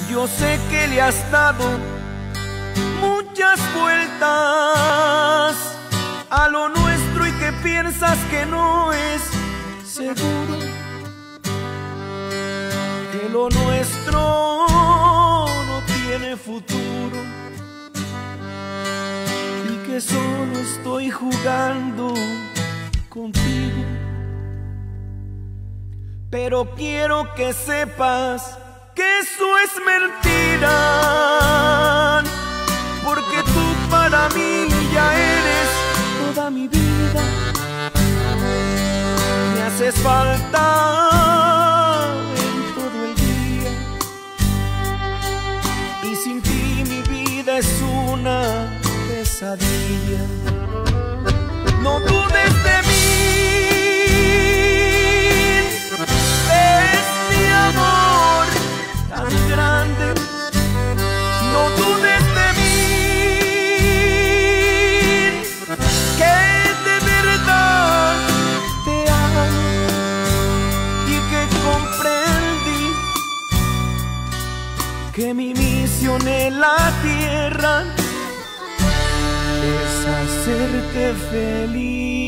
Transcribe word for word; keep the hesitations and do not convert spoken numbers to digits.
Yo sé que le has dado muchas vueltas a lo nuestro y que piensas que no es seguro, que lo nuestro no tiene futuro y que solo estoy jugando contigo. Pero quiero que sepas que eso es mentira, porque tú para mí ya eres toda mi vida. Me haces falta en todo el día y sin ti mi vida es una pesadilla. No dudes de mí, es mi amor tan grande. No dudes de mí, que de verdad te amo y que comprendí que mi misión en la tierra es hacerte feliz.